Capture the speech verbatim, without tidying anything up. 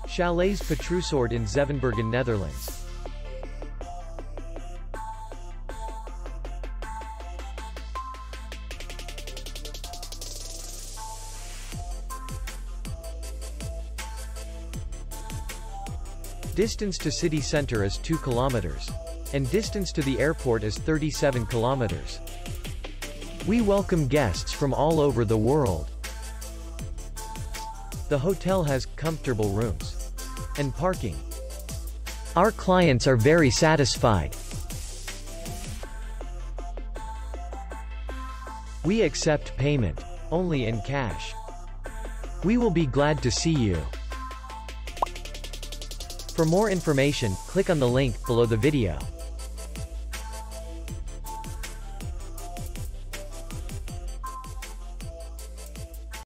Chalets Petrusoord in Zevenbergen, Netherlands. Distance to city center is two kilometers. And distance to the airport is thirty-seven kilometers. We welcome guests from all over the world. The hotel has comfortable rooms and parking. Our clients are very satisfied. We accept payment only in cash. We will be glad to see you. For more information, click on the link below the video.